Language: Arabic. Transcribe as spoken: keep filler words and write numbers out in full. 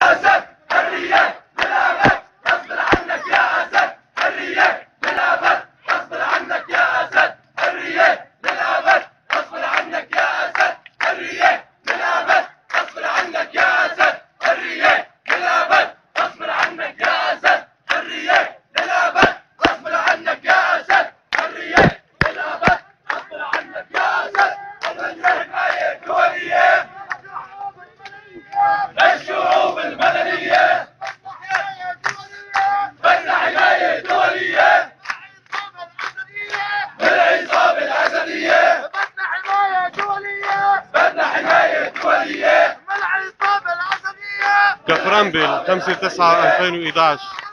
الشعوب المدنية بدنا حماية دولية من العصابة الأسدية بدنا حماية دولية بدنا حماية دولية من العصابة الأسدية. كفرنبل خمسة تسعة ألفين وإحدى عشر.